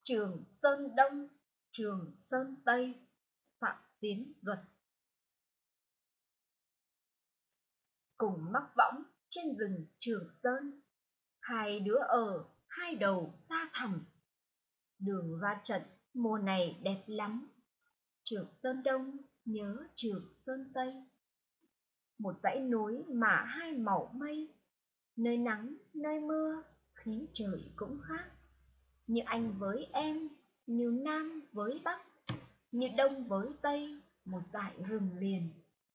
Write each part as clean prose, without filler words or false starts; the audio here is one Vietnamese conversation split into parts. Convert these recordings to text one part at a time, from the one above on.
Trường Sơn Đông, Trường Sơn Tây. Phạm Tiến Duật. Cùng mắc võng trên rừng Trường Sơn, hai đứa ở hai đầu xa thẳm. Đường ra trận mùa này đẹp lắm, Trường Sơn Đông nhớ Trường Sơn Tây. Một dãy núi mà hai màu mây, nơi nắng nơi mưa, khí trời cũng khác. Như anh với em, như Nam với Bắc, như Đông với Tây, một dải rừng liền.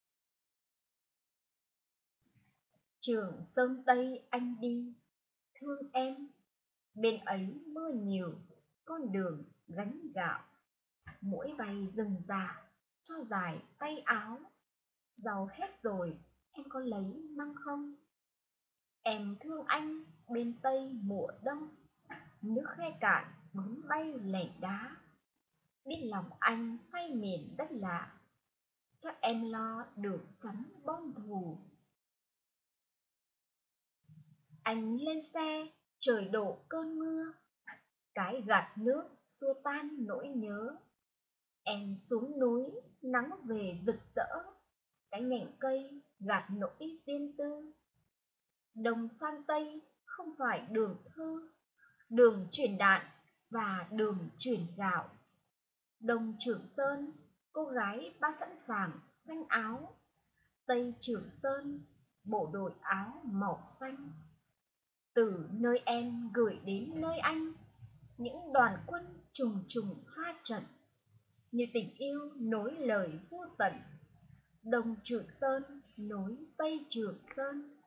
Trường Sơn Tây anh đi, thương em, bên ấy mưa nhiều, con đường gánh gạo. Muỗi bay rừng già, cho dài tay áo. Rau hết rồi, em có lấy măng không? Em thương anh bên Tây mùa đông, nước khe cạn bướm bay lẻ đá. Biết lòng anh say miền đất lạ, chắc em lo được chắn bom thù. Anh lên xe, trời đổ cơn mưa, cái gạt nước xua tan nỗi nhớ. Em xuống núi, nắng về rực rỡ, cái nhành cây gạt nỗi riêng tư. Đông sang Tây không phải đường thơ, đường chuyển đạn và đường chuyển gạo. Đông Trường Sơn, cô gái ba sẵn sàng xanh áo. Tây Trường Sơn, bộ đội áo màu xanh. Từ nơi em gửi đến nơi anh, những đoàn quân trùng trùng ra trận. Như tình yêu nối lời vô tận, Đông Trường Sơn nối Tây Trường Sơn.